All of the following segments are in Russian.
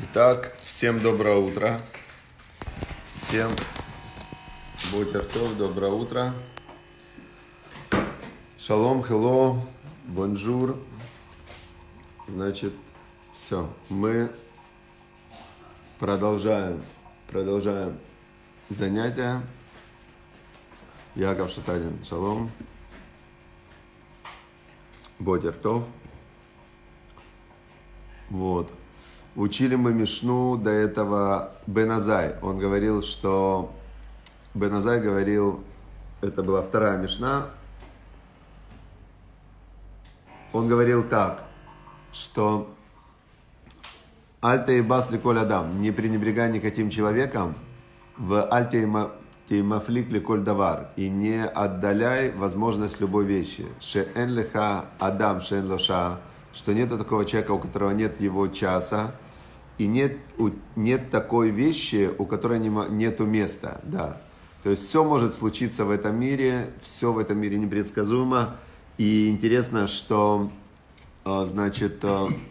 Итак, всем доброе утро. Всем бутертов, доброе утро. Шалом, хелло, бонжур. Значит, все, мы продолжаем занятия. Яков Шатанин, шалом. Бутертов. Вот. Учили мы Мишну до этого Бен Азай. Он говорил, что... Бен Азай говорил, это была вторая Мишна. Он говорил так, что «Альте и бас ликоль адам» не пренебрегай никаким человеком, в «Альте и мафлик ликоль давар» и не отдаляй возможность любой вещи. «Шеэн леха адам шеэн лоша» что нет такого человека, у которого нет его часа, и нет такой вещи, у которой нету места. Да. То есть все может случиться в этом мире, все в этом мире непредсказуемо. И интересно, что значит,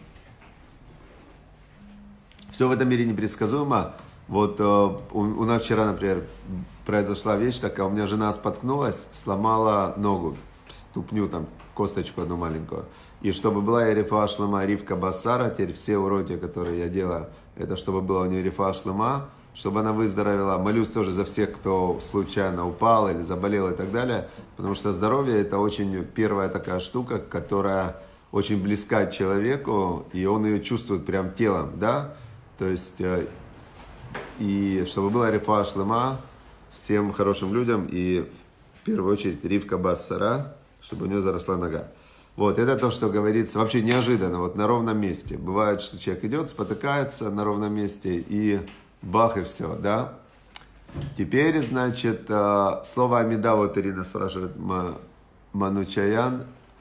все в этом мире непредсказуемо. Вот у нас вчера, например, произошла вещь такая, у меня жена споткнулась, сломала ногу, ступню, там, косточку одну маленькую. И чтобы была и рефуа шлема, ривка басара, теперь все уроки, которые я делаю, это чтобы было у нее рефуа шлема, чтобы она выздоровела. Молюсь тоже за всех, кто случайно упал или заболел и так далее, потому что здоровье это очень первая такая штука, которая очень близка к человеку, и он ее чувствует прям телом, да, то есть, и чтобы была рефуа шлема всем хорошим людям, и в первую очередь ривка басара, чтобы у нее заросла нога. Вот, это то, что говорится, вообще неожиданно, вот на ровном месте. Бывает, что человек идет, спотыкается на ровном месте, и бах, и все, да. Теперь, значит, слово Амида, вот Ирина спрашивает, Манучарян.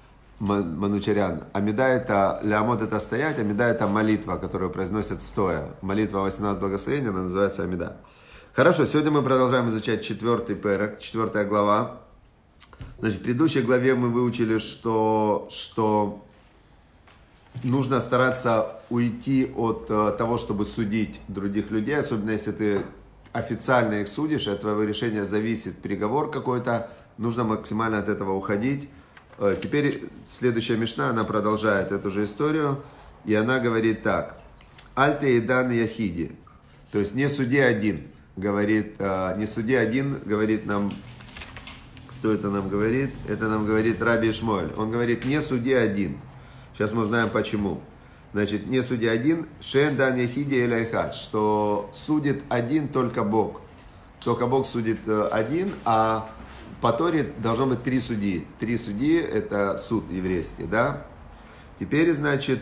Амида это, лямот это стоять, Амида это молитва, которую произносят стоя. Молитва 18 благословений, она называется Амида. Хорошо, сегодня мы продолжаем изучать 4 перек, 4 глава. Значит, в предыдущей главе мы выучили, что нужно стараться уйти от того, чтобы судить других людей, особенно если ты официально их судишь, и от твоего решения зависит приговор какой-то, нужно максимально от этого уходить. Теперь следующая Мишна, она продолжает эту же историю, и она говорит так. «Альте и дан яхиди», то есть не суди один, говорит, не суди один, говорит нам... Кто это нам говорит? Это нам говорит Раби Ишмаэль. Он говорит, не суди один. Сейчас мы узнаем почему. Значит, не суди один, шен дан яхиди эляйхат, что судит один только Бог. Только Бог судит один, а по Торе должно быть 3 судьи. 3 судьи это суд еврейский, да? Теперь, значит,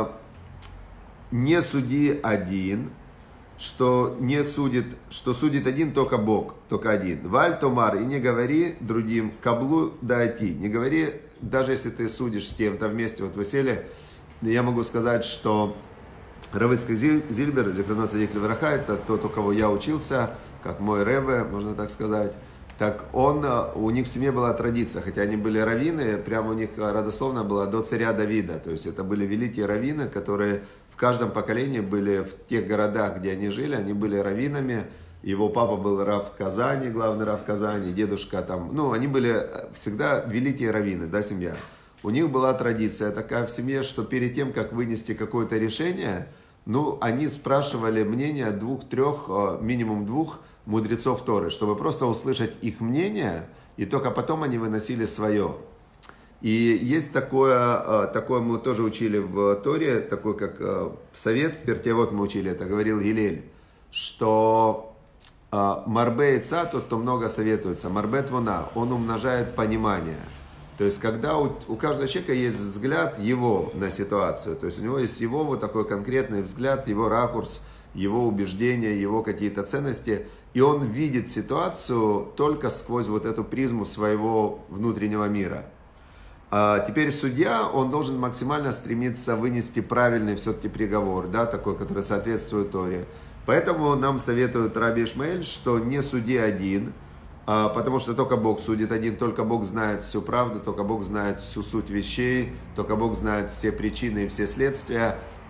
не суди один, что судит один только Бог, только один. Валь томар, и не говори другим, каблу дати, не говори, даже если ты судишь с кем-то вместе, вот вы сели, я могу сказать, что Рав Ицхак Зильбер, Зихроно Цадик Левраха, это тот, у кого я учился, как мой ребе, можно так сказать, так у них в семье была традиция, хотя они были раввины, прямо у них родословно была до царя Давида, то есть это были великие раввины, которые в каждом поколении были в тех городах, где они жили, они были раввинами. Его папа был рав Казани, главный рав Казани, дедушка там. Ну, они были всегда великие раввины, да, семья. У них была традиция такая в семье, что перед тем, как вынести какое-то решение, ну, они спрашивали мнение 2-3, минимум 2 мудрецов Торы, чтобы просто услышать их мнение, и только потом они выносили свое. И есть такое мы тоже учили в Торе, такой как совет, в Пертевот мы учили, это говорил Гилель, что Марбе Ица, тот, кто много советуется, Марбе Твона, он умножает понимание. То есть, когда у каждого человека есть взгляд его на ситуацию, то есть, у него есть его вот такой конкретный взгляд, его ракурс, его убеждения, его какие-то ценности, и он видит ситуацию только сквозь вот эту призму своего внутреннего мира. Теперь судья, он должен максимально стремиться вынести правильный все-таки приговор, да, такой, который соответствует Торе. Поэтому нам советует Раби Ишмаэль, что не суди один, потому что только Бог судит один, только Бог знает всю правду, только Бог знает всю суть вещей, только Бог знает все причины и все следствия.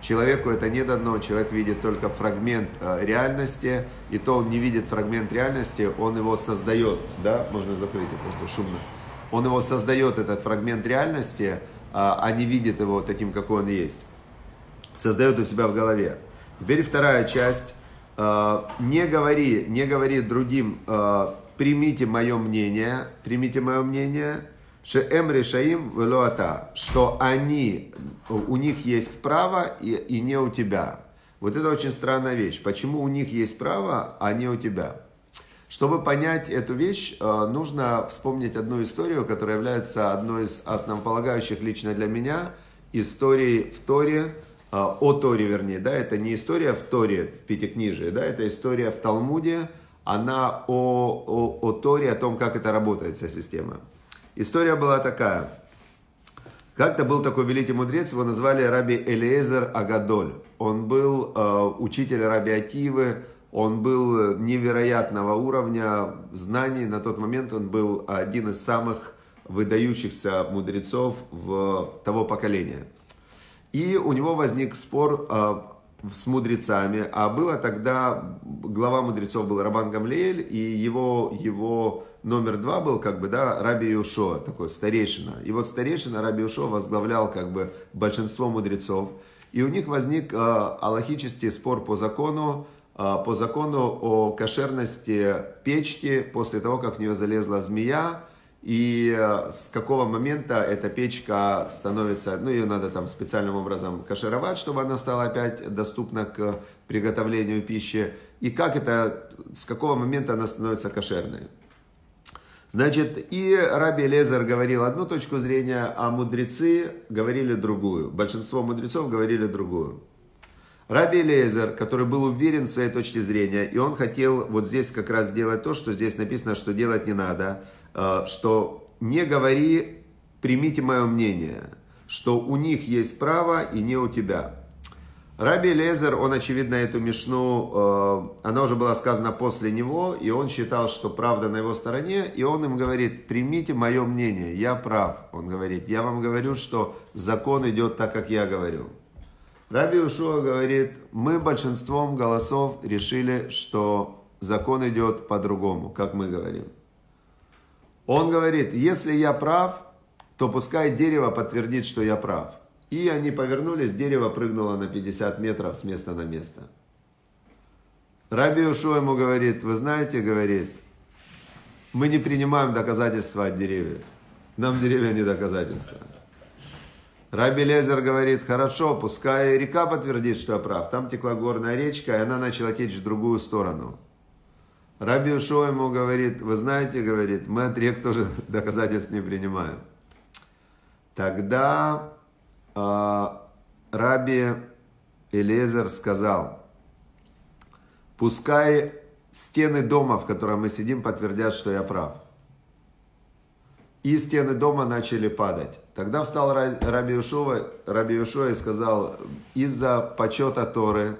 Человеку это не дано, человек видит только фрагмент реальности, и то он не видит фрагмент реальности, он его создает, да, можно закрыть, это шумно. Он его создает, этот фрагмент реальности, а не видит его таким, какой он есть. Создает у себя в голове. Теперь вторая часть. Не говори другим, примите мое мнение, шеэм решаим велоата, что у них есть право и не у тебя. Вот это очень странная вещь. Почему у них есть право, а не у тебя? Чтобы понять эту вещь, нужно вспомнить одну историю, которая является одной из основополагающих лично для меня историй в Торе, о Торе, вернее, да, это не история в Торе, в Пятикнижии, да, это история в Талмуде, она о Торе, о том, как это работает, вся система. История была такая. Как-то был такой великий мудрец, его назвали Раби Элиэзер Агадоль. Он был учитель Раби Акивы, он был невероятного уровня знаний. На тот момент он был один из самых выдающихся мудрецов того поколения. И у него возник спор с мудрецами, а было тогда, глава мудрецов был Рабан Гамлиэль, и его номер 2 был, Раби Йошуа, такой старейшина. И вот старейшина Раби Йошуа возглавлял, большинство мудрецов. И у них возник алахический спор по закону о кошерности печки после того, как в нее залезла змея. И с какого момента эта печка становится, ее надо там специальным образом кашировать, чтобы она стала опять доступна к приготовлению пищи. И с какого момента она становится кошерной. Значит, и Раби Элиэзер говорил одну точку зрения, а мудрецы говорили другую. Большинство мудрецов говорили другую. Раби Элиэзер, который был уверен в своей точке зрения, и он хотел вот здесь как раз сделать то, что здесь написано, что делать не надо, что не говори, примите мое мнение, что у них есть право и не у тебя. Раби Элиэзер, он, очевидно, эту мишну, она уже была сказана после него, и он считал, что правда на его стороне, и он им говорит, примите мое мнение, я прав. Он говорит, я вам говорю, что закон идет так, как я говорю. Раби Йошуа говорит, мы большинством голосов решили, что закон идет по-другому, как мы говорим. Он говорит, если я прав, то пускай дерево подтвердит, что я прав. И они повернулись, дерево прыгнуло на 50 метров с места на место. Раби Йошуа ему говорит, вы знаете, говорит, мы не принимаем доказательства от деревьев. Нам деревья не доказательства. Раби Элиэзер говорит, хорошо, пускай река подтвердит, что я прав. Там текла горная речка, и она начала течь в другую сторону. Раби Йошуа ему говорит, вы знаете, говорит, мы от рек тоже доказательств не принимаем. Тогда Раби Элиэзер сказал, пускай стены дома, в котором мы сидим, подтвердят, что я прав. И стены дома начали падать. Тогда встал Раби Йошуа и сказал, из-за почета Торы,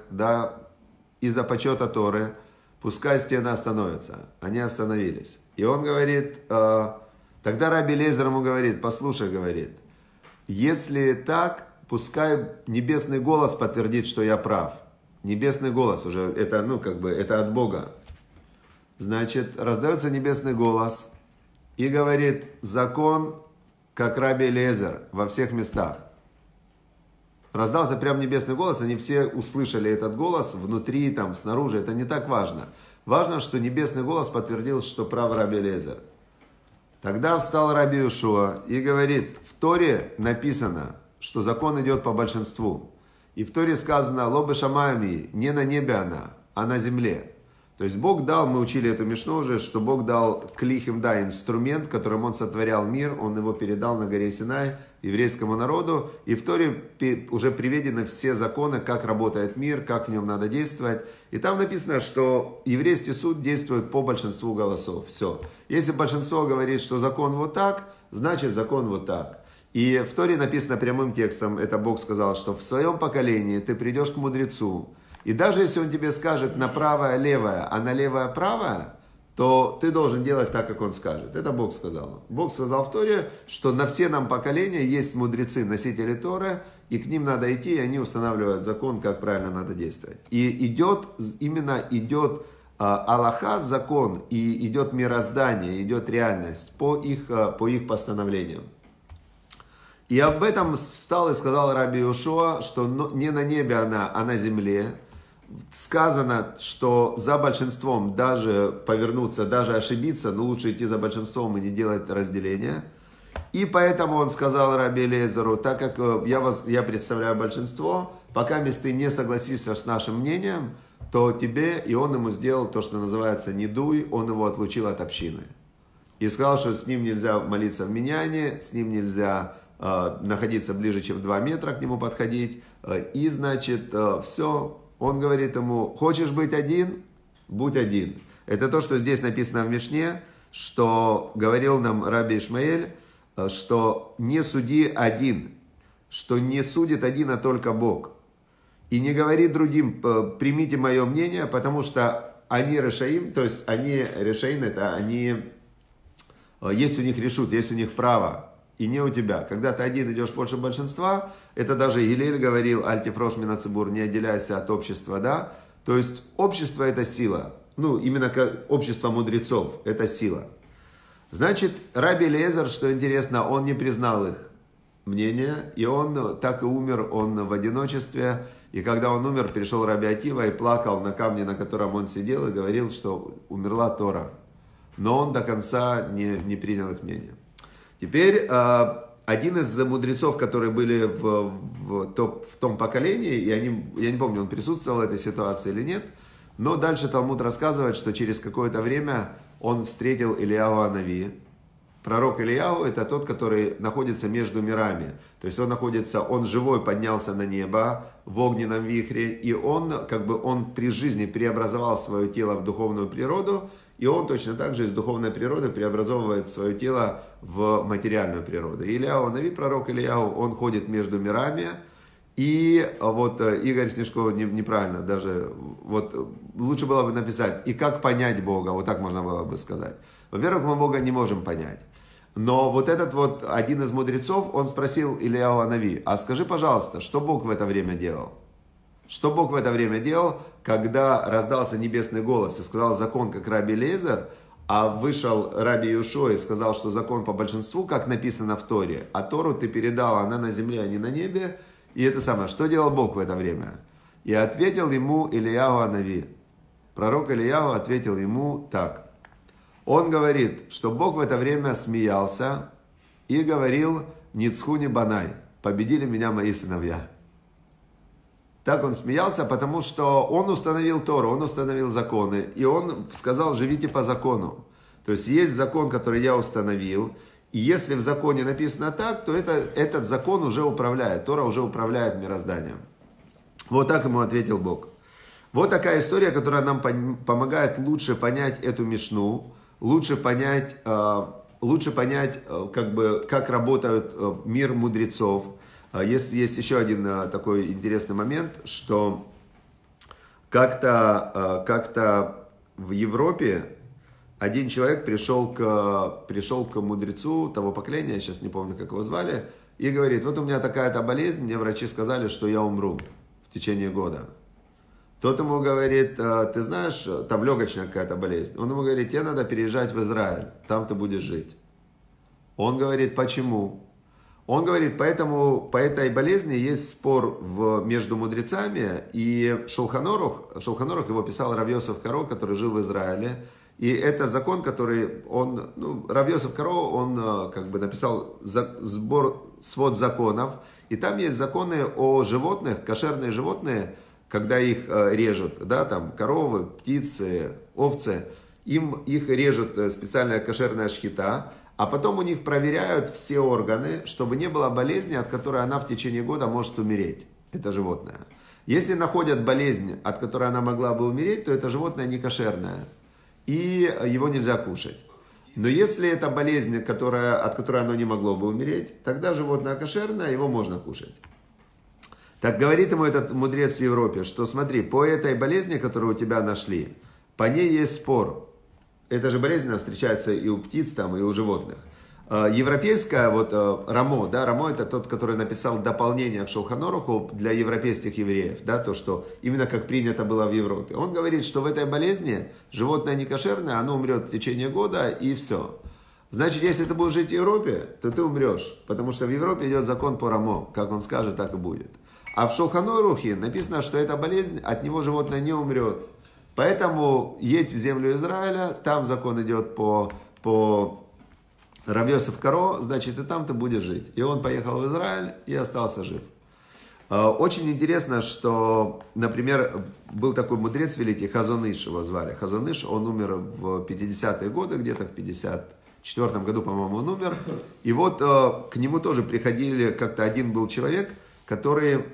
пускай стены остановятся. Они остановились. И он говорит, тогда Раби Элиэзер ему говорит, послушай, говорит, если так, пускай небесный голос подтвердит, что я прав. Небесный голос уже, это от Бога. Значит, раздается небесный голос и говорит, закон, как Раби Элиэзер, во всех местах. Раздался прям небесный голос, они все услышали этот голос внутри, там, снаружи, это не так важно. Важно, что небесный голос подтвердил, что прав Раби Элиэзер. Тогда встал Раби Йошуа и говорит, в Торе написано, что закон идет по большинству. И в Торе сказано, лобы шамами, не на небе она, а на земле. То есть Бог дал, мы учили эту мишну уже, что Бог дал клихим, инструмент, которым Он сотворял мир, Он его передал на горе Синай еврейскому народу. И в Торе уже приведены все законы, как работает мир, как в нем надо действовать. И там написано, что еврейский суд действует по большинству голосов. Все. Если большинство говорит, что закон вот так, значит закон вот так. И в Торе написано прямым текстом, это Бог сказал, что в своем поколении ты придешь к мудрецу, и даже если он тебе скажет на правое левое, а на левое правое, то ты должен делать так, как он скажет. Это Бог сказал. Бог сказал в Торе, что на все нам поколения есть мудрецы, носители Торы, и к ним надо идти, и они устанавливают закон, как правильно надо действовать. И идет Аллаха, закон, и идет мироздание, идет реальность по их постановлениям. И об этом встал и сказал Раби Йошуа, что не на небе она, а на земле. Сказано, что за большинством даже повернуться, даже ошибиться, но лучше идти за большинством и не делать разделения. И поэтому он сказал Раби Элиэзеру, так как я представляю большинство, пока ты не согласишься с нашим мнением, то тебе, и он ему сделал то, что называется недуй, он его отлучил от общины. И сказал, что с ним нельзя молиться в миньяне, с ним нельзя находиться ближе, чем 2 метра, к нему подходить. И, значит, все. Он говорит ему, хочешь быть один? Будь один. Это то, что здесь написано в Мишне, что говорил нам Раби Ишмаэль, что не суди один, что не судит один, а только Бог. И не говори другим, примите мое мнение, потому что они решаим, то есть они решаим, это они, есть у них решут, есть у них право. И не у тебя. Когда ты один идешь больше большинства, это даже Гилель говорил, Аль-Тифрош Минацибур, не отделяйся от общества, да? То есть общество это сила. Ну, именно как общество мудрецов, это сила. Значит, Раби Элиэзер, что интересно, он не признал их мнение, и он так и умер, он в одиночестве. И когда он умер, пришел Раби Акива и плакал на камне, на котором он сидел, и говорил, что умерла Тора. Но он до конца не принял их мнение. Теперь один из мудрецов, которые были в том поколении, я не помню, он присутствовал в этой ситуации или нет, но дальше Талмуд рассказывает, что через какое-то время он встретил Ильяу Анави. Пророк Ильяу это тот, который находится между мирами. То есть он живой поднялся на небо в огненном вихре, и он при жизни преобразовал свое тело в духовную природу, и он точно так же из духовной природы преобразовывает свое тело в материальную природу. Ильяу Анави, пророк Ильяу, он ходит между мирами. И вот Игорь Снежков неправильно, даже вот лучше было бы написать, и как понять Бога, вот так можно было бы сказать. Во-первых, мы Бога не можем понять. Но вот этот вот один из мудрецов, он спросил Ильяу Анави, а скажи, пожалуйста, что Бог в это время делал? Что Бог в это время делал, когда раздался небесный голос и сказал закон, как Раби Элиэзер, а вышел Раби Йошуа и сказал, что закон по большинству, как написано в Торе, а Тору ты передал, она на земле, а не на небе. И это самое, что делал Бог в это время? И ответил ему Ильяу Анави. Пророк Ильяу ответил ему так. Он говорит, что Бог в это время смеялся и говорил «Ницхуни банай», «Победили меня мои сыновья». Так он смеялся, потому что он установил Тору, он установил законы, и он сказал «Живите по закону». То есть есть закон, который я установил, и если в законе написано так, то этот закон уже управляет, Тора уже управляет мирозданием. Вот так ему ответил Бог. Вот такая история, которая нам помогает лучше понять эту мишну, лучше понять как работает мир мудрецов. Есть еще один такой интересный момент, что как-то в Европе один человек пришел к мудрецу того поколения, я сейчас не помню, как его звали, и говорит, вот у меня такая-то болезнь, мне врачи сказали, что я умру в течение года. Тот ему говорит, ты знаешь, там легочная какая-то болезнь. Он ему говорит, тебе надо переезжать в Израиль, там ты будешь жить. Он говорит, почему? Он говорит, поэтому по этой болезни есть спор между мудрецами, и Шулхан Арух его писал Рав Йосеф Каро, который жил в Израиле. И это закон, который Рав Йосеф Каро, он написал свод законов. И там есть законы о животных, кошерные животные, когда их режут, да, там коровы, птицы, овцы, их режут специальная кошерная шхита, а потом у них проверяют все органы, чтобы не было болезни, от которой она в течение года может умереть, это животное. Если находят болезнь, от которой она могла бы умереть, то это животное не кошерное, и его нельзя кушать. Но если это болезнь, от которой оно не могло бы умереть, тогда животное кошерное, его можно кушать. Так говорит ему этот мудрец в Европе, что смотри, по этой болезни, которую у тебя нашли, по ней есть спор. Эта же болезнь встречается и у птиц, там, и у животных. Европейская, вот Рамо, да, Рамо это тот, который написал дополнение к Шулхан Аруху для европейских евреев, да, то, что именно как принято было в Европе. Он говорит, что в этой болезни животное некошерное, оно умрет в течение года и все. Значит, если ты будешь жить в Европе, то ты умрешь, потому что в Европе идет закон по Рамо, как он скажет, так и будет. А в Шулхан Арухе написано, что эта болезнь, от него животное не умрет. Поэтому едь в землю Израиля, там закон идет по Рав Йосеф Каро, значит, и там ты будешь жить. И он поехал в Израиль и остался жив. Очень интересно, что, например, был такой мудрец великий, Хазон Иш его звали. Хазон Иш, он умер в 50-е годы, где-то в 54-м году, по-моему, он умер. И вот к нему тоже приходили, как-то один был человек, который,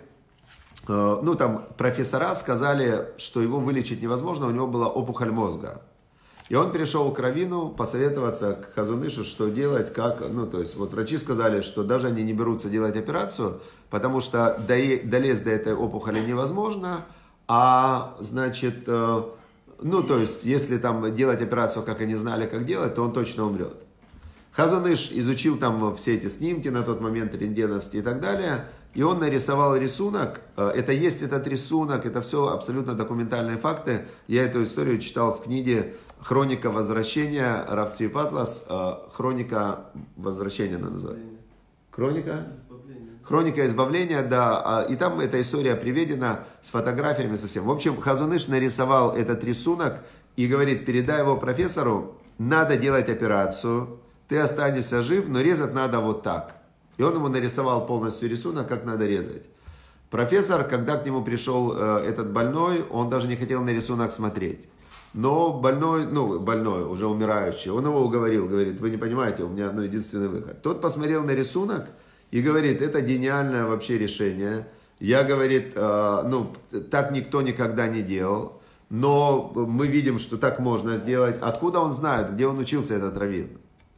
ну там профессора сказали, что его вылечить невозможно, у него была опухоль мозга. И он пришел к раввину посоветоваться, к Хазон Ишу, что делать, как, ну, то есть, вот врачи сказали, что даже они не берутся делать операцию, потому что долезть до этой опухоли невозможно, а, значит, ну, то есть, если там делать операцию, как они знали, как делать, то он точно умрет. Хазон Иш изучил там все эти снимки на тот момент, рентгеновские и так далее, и он нарисовал рисунок, это есть этот рисунок, это все абсолютно документальные факты, я эту историю читал в книге «Хроника возвращения», Рав Цви Патлас, «Хроника возвращения» она называется. Хроника? Хроника избавления, да, и там эта история приведена с фотографиями совсем. В общем, Хазон Иш нарисовал этот рисунок и говорит, передай его профессору, надо делать операцию, ты останешься жив, но резать надо вот так. И он ему нарисовал полностью рисунок, как надо резать. Профессор, когда к нему пришел этот больной, он даже не хотел на рисунок смотреть. Но больной, уже умирающий, он его уговорил, говорит, вы не понимаете, у меня единственный выход. Тот посмотрел на рисунок и говорит, это гениальное вообще решение. Я, говорит, так никто никогда не делал, но мы видим, что так можно сделать. Откуда он знает, где он учился, этот раввин?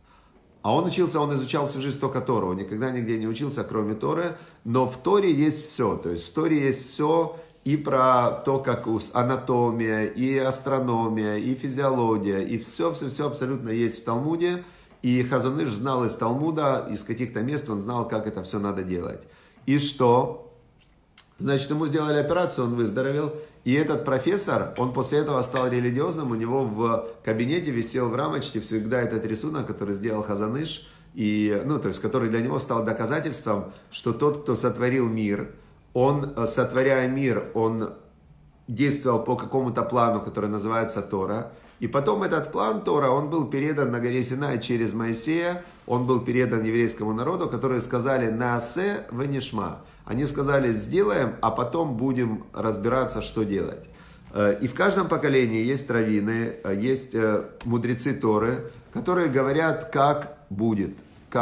А он изучал всю жизнь только Тору, он никогда нигде не учился, кроме Торы, но в Торе есть все, то есть в Торе есть все, и про то, как анатомия, и астрономия, и физиология, и все абсолютно есть в Талмуде, и Хазон Иш знал из Талмуда, из каких-то мест он знал, как это все надо делать. И что? Значит, ему сделали операцию, он выздоровел. И этот профессор, он после этого стал религиозным, у него в кабинете висел в рамочке всегда этот рисунок, который сделал Хазон Иш, и, то есть, который для него стал доказательством, что тот, кто сотворил мир, он, сотворяя мир, он действовал по какому-то плану, который называется Тора, и потом этот план Тора, он был передан на горе Синай через Моисея, он был передан еврейскому народу, которые сказали «Наасе венишма». Они сказали «сделаем, а потом будем разбираться, что делать». И в каждом поколении есть раввины, есть мудрецы Торы, которые говорят, как будет,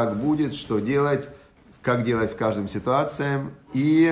что делать, как делать в каждом ситуации. И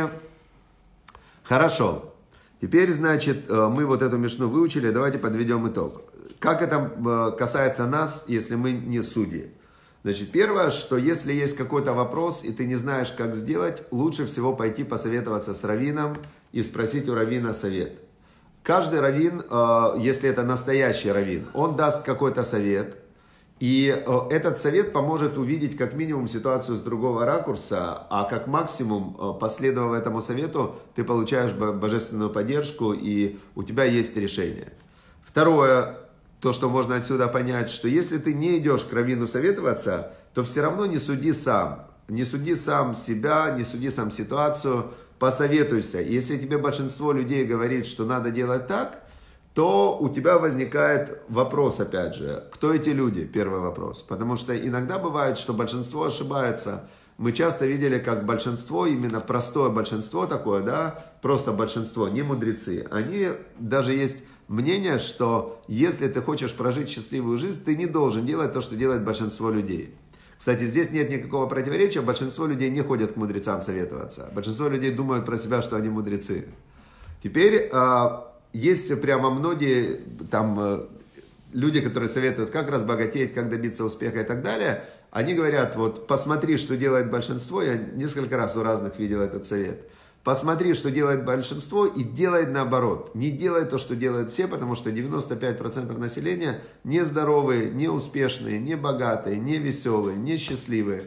хорошо, теперь, значит, мы вот эту мишну выучили, давайте подведем итог. Как это касается нас, если мы не судьи? Значит, первое, что если есть какой-то вопрос, и ты не знаешь, как сделать, лучше всего пойти посоветоваться с раввином и спросить у раввина совет. Каждый раввин, если это настоящий раввин, он даст какой-то совет, и этот совет поможет увидеть как минимум ситуацию с другого ракурса, а как максимум, последовав этому совету, ты получаешь божественную поддержку, и у тебя есть решение. Второе, то, что можно отсюда понять, что если ты не идешь к раввину советоваться, то все равно не суди сам. Не суди сам себя, не суди сам ситуацию, посоветуйся. Если тебе большинство людей говорит, что надо делать так, то у тебя возникает вопрос, опять же, кто эти люди, первый вопрос. Потому что иногда бывает, что большинство ошибается. Мы часто видели, как большинство, именно простое большинство такое, да, просто большинство, не мудрецы, они, даже есть мнение, что если ты хочешь прожить счастливую жизнь, ты не должен делать то, что делает большинство людей. Кстати, здесь нет никакого противоречия, большинство людей не ходят к мудрецам советоваться. Большинство людей думают про себя, что они мудрецы. Теперь есть прямо многие там люди, которые советуют, как разбогатеть, как добиться успеха и так далее. Они говорят, вот посмотри, что делает большинство. Я несколько раз у разных видел этот совет. Посмотри, что делает большинство, и делай наоборот. Не делай то, что делают все, потому что 95% населения не здоровые, не успешные, не богатые, не веселые, не счастливые.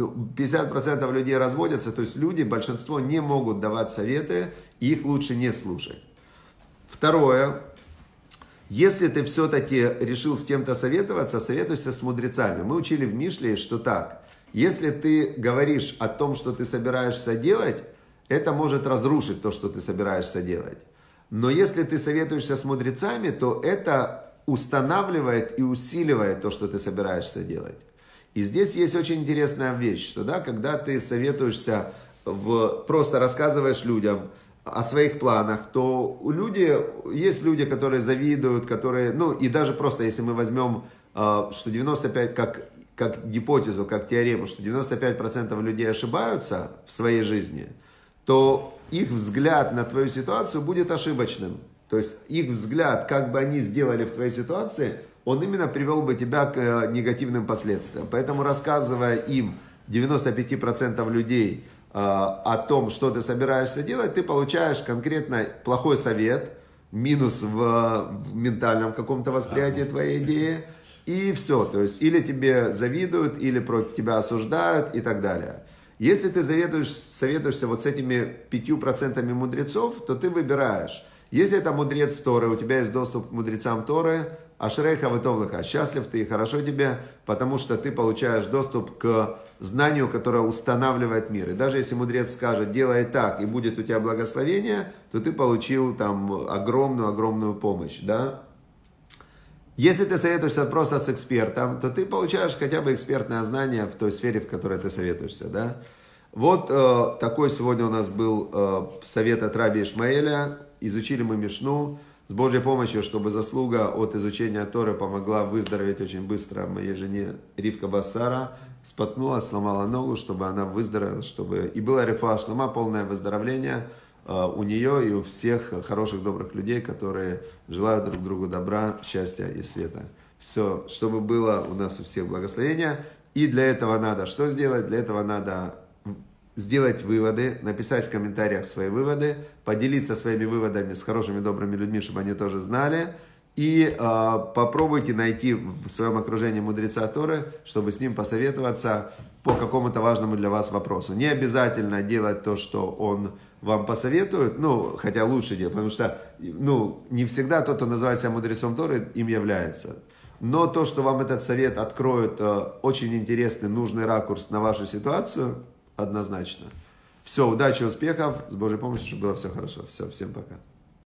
50% людей разводятся, то есть люди, большинство не могут давать советы, и их лучше не слушать. Второе. Если ты все-таки решил с кем-то советоваться, советуйся с мудрецами. Мы учили в Мишле, что так. Если ты говоришь о том, что ты собираешься делать, это может разрушить то, что ты собираешься делать. Но если ты советуешься с мудрецами, то это устанавливает и усиливает то, что ты собираешься делать. И здесь есть очень интересная вещь, что да, когда ты советуешься, просто рассказываешь людям о своих планах, то есть люди, которые завидуют, которые, и даже просто если мы возьмем, что 95, как гипотезу, как теорему, что 95% людей ошибаются в своей жизни, то их взгляд на твою ситуацию будет ошибочным. То есть их взгляд, как бы они сделали в твоей ситуации, он именно привел бы тебя к негативным последствиям. Поэтому рассказывая им, 95% людей, о том, что ты собираешься делать, ты получаешь конкретно плохой совет, минус в ментальном каком-то восприятии твоей идеи, и все. То есть или тебе завидуют, или против тебя осуждают и так далее. Если ты советуешься вот с этими 5% мудрецов, то ты выбираешь. Если это мудрец Торы, у тебя есть доступ к мудрецам Торы, ашрейха вэтовлаха, счастлив ты и хорошо тебе, потому что ты получаешь доступ к знанию, которое устанавливает мир. И даже если мудрец скажет, делай так, и будет у тебя благословение, то ты получил там огромную помощь, да? Если ты советуешься просто с экспертом, то ты получаешь хотя бы экспертное знание в той сфере, в которой ты советуешься, да? Вот такой сегодня у нас был совет от Раби Ишмаэля. Изучили мы Мишну с Божьей помощью, чтобы заслуга от изучения Торы помогла выздороветь очень быстро моей жене Ривка Басара. Споткнулась, сломала ногу, чтобы она выздоровела, и было рефуа шлема, полное выздоровление у нее и у всех хороших, добрых людей, которые желают друг другу добра, счастья и света. Все, чтобы было у нас у всех благословения. И для этого надо что сделать? Для этого надо сделать выводы, написать в комментариях свои выводы, поделиться своими выводами с хорошими, добрыми людьми, чтобы они тоже знали. И попробуйте найти в своем окружении мудреца Торы, чтобы с ним посоветоваться по какому-то важному для вас вопросу. Не обязательно делать то, что он вам посоветует, хотя лучше делать, потому что не всегда тот, кто называет себя мудрецом Торы, им является. Но то, что вам этот совет откроет очень интересный, нужный ракурс на вашу ситуацию, однозначно. Все, удачи, успехов, с Божьей помощью, чтобы было все хорошо. Все, всем пока.